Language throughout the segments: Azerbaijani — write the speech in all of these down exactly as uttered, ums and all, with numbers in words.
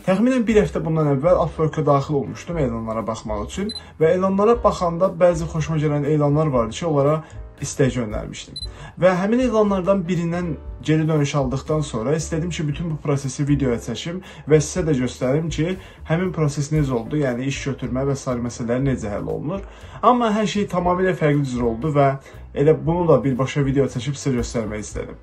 Təxminən bir həftə bundan əvvəl Upwork-a daxil olmuşdum elanlara baxmaq üçün və elanlara baxanda bəzi xoşuma gələn elanlar vardı ki, onlara istək göndərmişdim. Və həmin elanlardan birindən geri dönüş aldıqdan sonra istədim ki, bütün bu prosesi videoya çəkim və sizə də göstərim ki, həmin proses necə oldu, yəni iş götürmə və sair məsələləri necə həll olunur. Amma hər şey tamamilə fərqli cür oldu və elə bunu da birbaşa video çəkib sizə göstərmək istədim.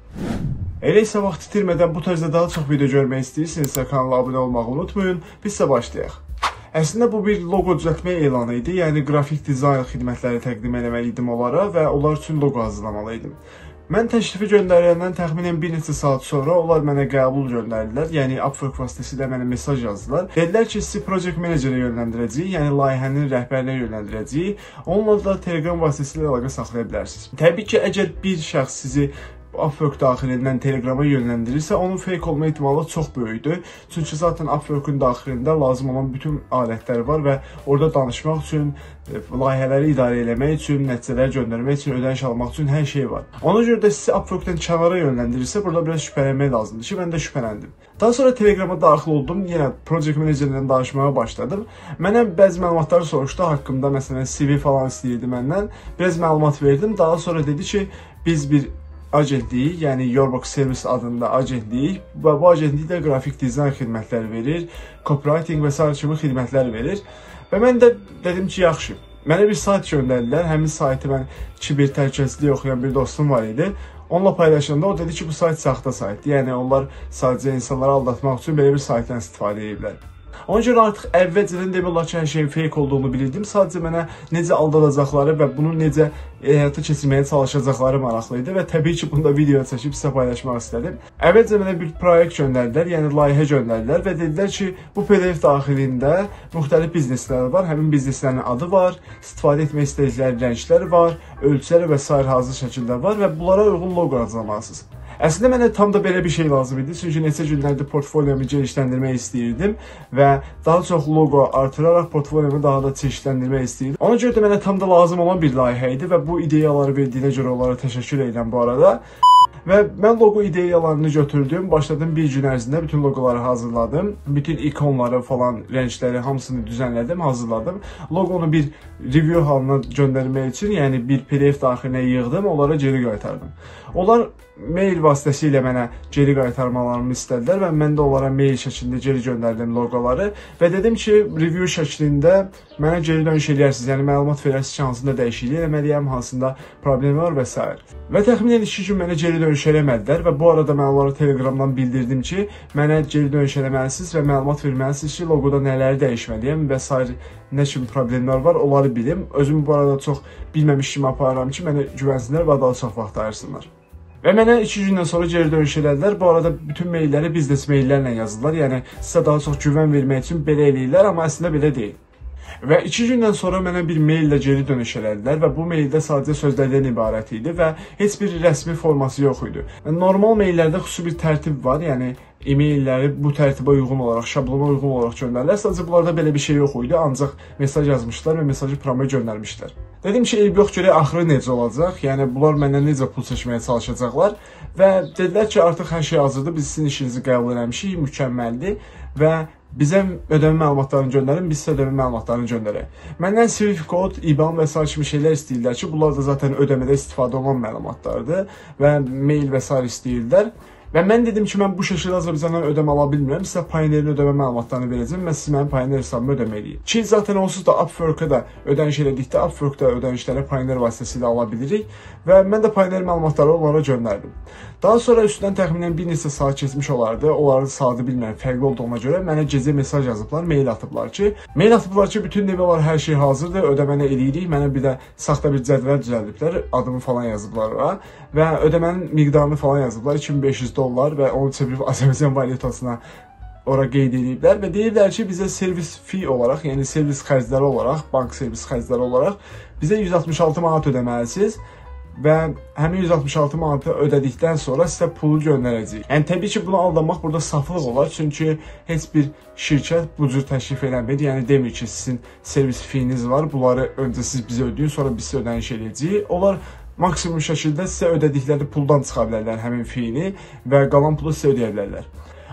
Elə isə vaxt itirmədən bu tərzdə daha çox video görmək istəyirsinizsə kanala abunə olmağı unutmayın, biz isə başlayaq. Əslində bu bir loqo düzəltmə elanı idi, yəni qrafik dizayn xidmətləri təqdim etməliydim onlara və onlar üçün loqo hazırlamalıydım. Mən təklifi göndərəndən təxminən bir neçə saat sonra onlar mənə qəbul göndərdilər, yəni Upwork vasitəsilə mənə mesaj yazdılar. Dedilər ki, sizi Project Manager-ə yönləndirəcəyik, yəni layihənin rəhbərinə yönləndirəcəyik, onunla da Telegram vasitəsilə əlaqə saxlaya bilərsiniz. Təbii ki, əgər bir şəxs sizi Upwork daxilindən Telegrama yönləndirirsə, onun fake olma ehtimalı çox böyükdür. Çünki zaten Upwork'un daxilində lazım olan bütün alətlər var və orada danışmaq üçün, layihələri idarə eləmək üçün, nəticələri göndərmək üçün, ödəniş almaq üçün hər şey var. Ona görə də sizi Upwork'dan kənara yönləndirirsə, burada biraz şübhələnmək lazımdır ki, mən də şübhələndim. Daha sonra Telegrama daxil oldum, yenə Project Manager-lə danışmağa başladım. Mənə bəzi məlumatları soruşdu haqqımda, məsələn, C V falan istəyirdi məndən. Biraz məlumat verdim, daha sonra dedi ki, biz bir agentlik, yəni Yourbox Service adında agentlik və bu agentlik də qrafik dizayn xidmətləri verir, copywriting və sair kimi xidmətlər verir. Və mən də dedim ki, yaxşı, mənə bir sayt göndərdilər, həmin saytı mən kiber təhlükəsizlik oxuyan bir dostum var idi. Onunla paylaşanda o dedi ki, bu sayt saxta saytdır, yəni onlar sadəcə insanları aldatmaq üçün belə bir saytdan istifadə ediblər. Ona görə artıq əvvəlcədən demək olar ki, hər şeyin fake olduğunu bilirdim. Sadəcə mənə necə aldadacaqları və bunu necə həyata keçirməyə çalışacaqları maraqlı idi və təbii ki, bunu da videoya çəkib sizə paylaşmaq istədim. Əvvəlcə mənə bir proyekt göndərdilər, yəni layihə göndərdilər və dedilər ki, bu P D F daxilində müxtəlif bizneslər var, həmin bizneslərin adı var, istifadə etmək istədikləri rənglər var, ölçüləri və sair hazır şəkildə var və bunlara uyğun loqo hazırlamalısınız. Əslində mənə tam da belə bir şey lazım idi, çünki neçə günlərdir portfolyomu genişləndirmək istəyirdim və daha çox loqo artıraraq portfolyomu daha da çeşidləndirmək istəyirdim. Ona görə də mənə tam da lazım olan bir layihə idi və bu ideyaları verdiyinə görə onlara təşəkkür edirəm bu arada. Və mən loqo ideyalarını götürdüm, başladım bir gün ərzində bütün loqoları hazırladım, bütün ikonları falan, rəngləri hamısını düzənlədim, hazırladım. Loqonu bir review halına göndərmək üçün, yəni bir P D F daxilinə yığdım, onlara geri qaytardım. Onlar mail vasitəsilə mənə geri qaytarmalarımı istədilər və mən də onlara mail şəklində geri göndərdim loqoları və dedim ki, review şəklində mənə geri dönüş edərsiniz, yəni məlumat verərsiniz ki, hansında dəyişiklik eləməliyəm, hansında problem var və s. Və təxminən iki gün mənə geri dönüş eləmədilər və bu arada mən onlara Telegramdan bildirdim ki, mənə geri dönüş eləməlisiniz və məlumat verməlisiniz ki, loqoda nələri dəyişməliyəm və s. nə kimi problemlər var, onları bilim. Özümü bu arada çox bilməmiş kimi aparıram ki, mənə güvənsinlər və daha çox vaxt ayırsınlar. Və mənə iki gündən sonra geri dönüş elədilər. Bu arada bütün mailləri biznes maillərlə yazdılar. Yəni sizə daha çox güvən vermək üçün belə eləyirlər, amma əslində belə deyil. Və iki gündən sonra mənə bir maillə geri dönüş elədilər və bu maildə sadəcə sözlərdən ibarət idi və heç bir rəsmi forması yox idi. Normal maillərdə xüsusi bir tərtib var, yəni e-mailləri bu tərtibə uyğun olaraq, şablona uyğun olaraq göndərirlər. Sadəcə bunlarda belə bir şey yox idi, ancaq mesaj yazmışlar və mesajı promoya göndərmişlər. Dedim ki, eyb yox, görək axırı necə olacaq, yəni bunlar məndən necə pul çəkməyə çalışacaqlar və dedilər ki, artıq hər şey hazırdır, biz sizin işinizi qəbul eləmişik, mükəmməldir və bizə ödəmə məlumatlarını göndərin, biz sizə ödəmə məlumatlarını göndərək. Məndən Swift kod, I B A N və s. kimi şeylər istəyirlər ki, bunlar da zaten ödəmədə istifadə olan məlumatlardır və mail və s. istəyirlər. Və mən dedim ki, mən bu şəkildə Azərbaycandan ödəmə ala bilmirəm, sizə Pioneer-in ödəmə məlumatlarını verəcəm və siz mənim Pioneer hesabımı ödəmə edin. Ki, zaten onsuz da Upwork-a da ödəniş elədikdə, Upwork-da ödənişləri Pioneer vasitəsilə ala bilirik və mən də Pioneer məlumatları onlara göndərdim. Daha sonra üstündən təxminən bir neçə saat keçmiş olardı, onların saatı bilmirəm, fərqli olduğuna görə mənə gecə mesaj yazıblar, mail atıblar ki, mail atıblar ki, bütün demək olar hər şey hazırdır, ödəməni eləyirik, mənə bir də saxta bir cədvəl düzəldiblər, adımı falan yazıblar ora və ödəmənin miqdarını falan yazıblar, iki min beş yüz dollar və onu çevirib Azərbaycan valyutasına ora qeyd ediblər və deyirlər ki, bizə servis fee olaraq, yəni servis xərcləri olaraq, bank servis xərcləri olaraq bizə yüz altmış altı manat ödəməlisiniz və həmin yüz altmış altı manatı ödədikdən sonra sizə pulu göndərəcəyik. Yəni təbii ki, bunu aldanmaq burada saflıq olar, çünki heç bir şirkət bu cür təklif eləmir. Yəni demir ki, sizin servis feeniz var, bunları öncə siz bizə ödəyin, sonra biz sizə ödəniş edəcəyik. Onlar maksimum şəkildə sizə ödədikləri puldan çıxa bilərlər həmin feeni və qalan pulu sizə ödəyə bilərlər.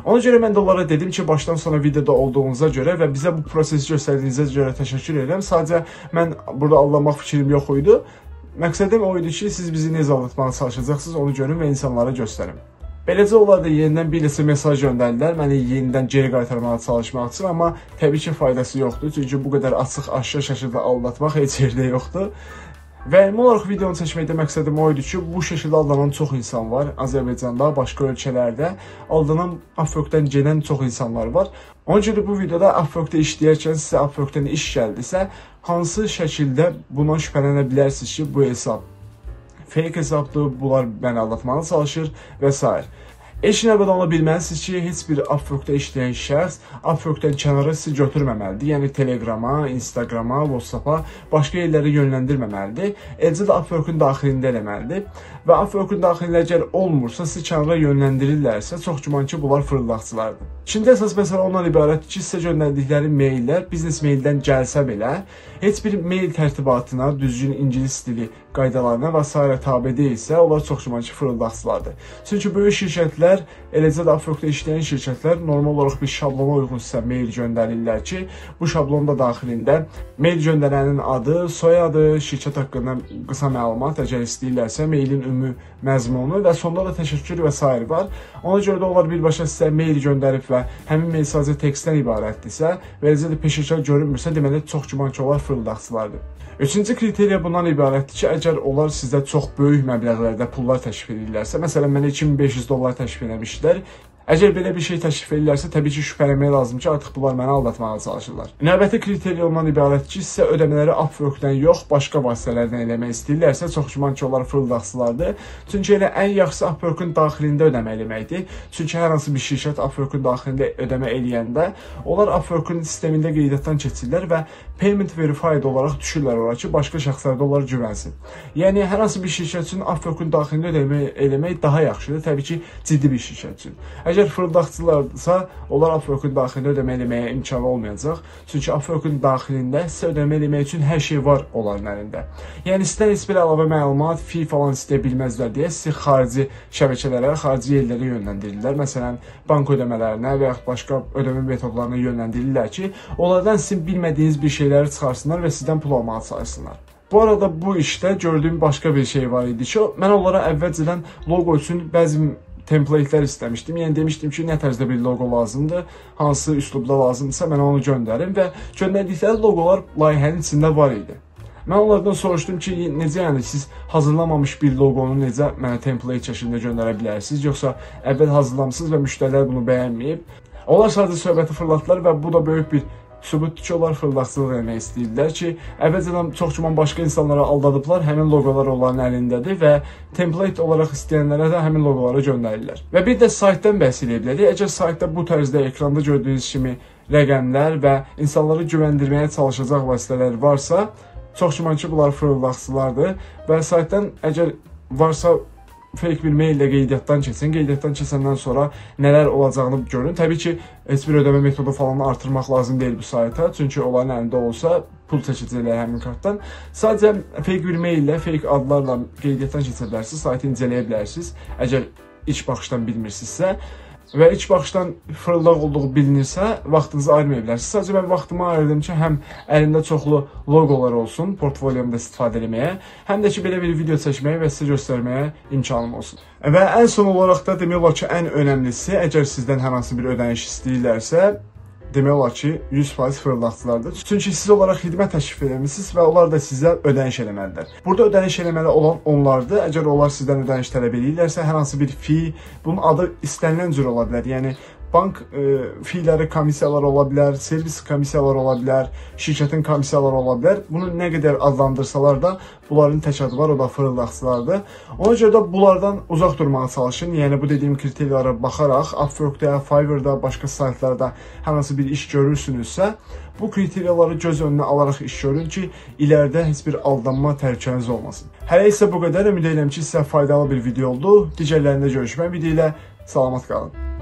Ona görə mən də onlara dedim ki, başdan sona videoda olduğunuza görə və bizə bu prosesi göstərdiyinizə görə təşəkkür edirəm. Sadəcə mən burada aldanmaq fikrim yox idi. Məqsədim o idi ki, siz bizi necə aldatmağa çalışacaqsınız, onu görün və insanlara göstərin. Beləcə onlar da yenidən bir neçə mesaj göndərdilər, məni yenidən geri qaytarmağa çalışmaq üçün, amma təbii ki, faydası yoxdur. Çünki bu qədər açıq, aşkar şəkildə aldatmaq heç yerdə yoxdur. Və ümumi olaraq videonu çəkməkdə məqsədim o idi ki, bu şəkildə aldanan çox insan var. Azərbaycanda, başqa ölkələrdə aldanan Upwork-dan gedən çox insanlar var. Ona görə bu videoda Upwork-da işləyərkən sizə Upwork-dan iş gəldisə, hansı şəkildə bundan şübhələnə bilərsiniz ki, bu hesab fake hesabdır, bunlar məni aldatmağa çalışır və s. İlk növbədə onu bilməlisiniz ki, heç bir Upwork-da işləyən şəxs Upwork-dan kənara sizi götürməməlidir. Yəni Telegrama, Instagrama, WhatsApp-a, başqa yerlərə yönləndirməməlidir. Eləcə də Upwork-un daxilində eləməlidir. Və Upwork-un daxilində əgər olmursa, sizi kənara yönləndirirlərsə, çox güman ki, bunlar fırıldaqçılardır. İkinci əsas məsələ ondan ibarətdir ki, sizə göndərdikləri maillər biznes maildən gəlsə belə, heç bir mail tərtibatına, düzgün ingilis dili qaydalarına və s. tabe deyilsə, onlar çox güman ki, fırıldaqçılardır. Çünki böyük şirkətlər, eləcə də Upwork-da işləyən şirkətlər normal olaraq bir şablona uyğun sizə mail göndərirlər ki, bu şablonda daxilində mail göndərənin adı, soyadı, şirkət haqqında qısa məlumat, əgər istəyirlərsə, mailin ümumi məzmunu və sonda da təşəkkür və s. var. Ona görə də onlar birbaşa sizə mail göndərib və həmin mail sadəcə tekstdən ibarətdirsə və eləcə də peşəkar görünmürsə, deməli çox güman ki, onlar fırıldaqçılardır. Üçüncü kriteriya bundan ibarətdir ki, əgər onlar sizə çox böyük məbləğlərdə pullar təklif edirlərsə, məsələn, mənə iki min beş yüz dollar təklif eləmişdilər. Əgər belə bir şey təklif edirlərsə, təbii ki, şübhələnmək lazım ki, artıq bunlar məni aldatmağa çalışırlar. Növbəti kriteriya ondan ibarətdir ki, sizə ödəmələri Upwork-dan yox, başqa vasitələrdən eləmək istəyirlərsə, çox güman ki, onlar fırıldaqçılardır. Çünki elə ən yaxşısı Upwork-un daxilində ödəmə eləməkdir. Çünki hər hansı bir şirkət Upwork-un daxilində ödəmə eləyəndə, onlar Upwork-un sistemində qeydiyyatdan keçirlər və payment verified olaraq düşürlər ora ki, başqa şəxslər də onlar güvənsin. Yəni, hər hansı bir şirkət üçün Upwork-un daxilində ödəmə eləmək daha yaxşıdır, təbii ki, ciddi bir şirkət üçün. Əgər fırıldaqçılardırsa, onlar Upwork-un daxilində ödəmə eləməyə imkanı olmayacaq. Çünki Upwork-un daxilində sizə ödəmə eləmək üçün hər şey var onların əlində. Yəni, sizdən heç bir əlavə məlumat, fi falan istəyə bilməzlər deyə sizi xarici şəbəkələrə, xarici yerlərə yönləndirirlər. Məsələn, bank ödəmələrinə və yaxud başqa ödəmə metodlarına yönləndirirlər ki, onlardan sizin bilmədiyiniz bir şeyləri çıxarsınlar və sizdən pul almağa çalışsınlar. Bu arada bu işdə gördüyüm başqa bir şey var idi ki, mən onlara əvvəlcədən logo üçün bəzi template'lər istəmişdim. Yəni demişdim ki, nə tərzdə bir logo lazımdır, hansı üslubda lazımdırsa mən onu göndərim və göndərdikləri logolar layihənin içində var idi. Mən onlardan soruşdum ki, necə yəni siz hazırlamamış bir loqonu necə mənə template şəklində göndərə bilərsiniz, yoxsa əvvəl hazırlamısınız və müştərilər bunu bəyənməyib. Onlar sadəcə söhbəti fırlatdılar və bu da böyük bir sübutdur ki, onlar fırıldaqçılıq eləmək istəyirlər ki, əvvəlcədən çox güman başqa insanlara aldadıblar, həmin loqolar onların əlindədir və template olaraq istəyənlərə də həmin loqoları göndərirlər. Və bir də saytdan bəhs edə bilərik. Əgər saytda bu tərzdə ekranda gördüyünüz kimi rəqəmlər və insanları güvəndirməyə çalışacaq vasitələr varsa, çox güman ki, bunlar fırıldaqçılardır və saytdan əgər varsa fake bir mail ilə qeydiyyatdan keçsin. Qeydiyyatdan keçəndən sonra nələr olacağını görün. Təbii ki, heç bir ödəmə metodu falan artırmaq lazım deyil bu sayta. Çünki onların əlində olsa pul çəkəcəklər həmin kartdan. Sadəcə fake bir mail ilə, fake adlarla qeydiyyatdan keçə bilərsiniz, saytı incələyə bilərsiniz. Əgər ilk baxışdan bilmirsinizsə və ilk baxışdan fırıldaq olduğu bilinirsə, vaxtınızı ayırmaya bilərsiniz. Sadəcə mən vaxtımı ayırdım ki, həm əlimdə çoxlu loqolar olsun, portfolyomda istifadə etməyə, həm də ki, belə bir video çəkməyə və sizə göstərməyə imkanım olsun. Və ən son olaraq da demək olar ki, ən önəmlisi, əgər sizdən hər hansı bir ödəniş istəyirlərsə, demək olar ki, yüz faiz fırıldaqçılardır. Çünki siz olaraq xidmət təklif etmisiniz və onlar da sizə ödəniş eləməlidir. Burada ödəniş eləməli olan onlardır. Əgər onlar sizdən ödəniş tələb edirlərsə, hər hansı bir fi, bunun adı istənilən cür ola bilər. Yəni, bank e, filəri, komissiyalar ola bilər, servis komissiyalar ola bilər, şirkətin komissiyaları ola bilər. Bunu nə qədər adlandırsalar da, bunların tək adı var, o da fırıldaqçılardır. Ona görə də bunlardan uzaq durmağa çalışın. Yəni, bu dediyim kriteriyalara baxaraq, Upwork'da, Fiverr'da, başqa saytlarda hər hansı bir iş görürsünüzsə, bu kriteriyaları göz önünə alaraq iş görün ki, ilərdə heç bir aldanma təhlükəniz olmasın. Hələ isə bu qədər. Ümid edirəm ki, sizə faydalı bir video oldu. Digərlərində görüşmək ümidi ilə salamat qalın.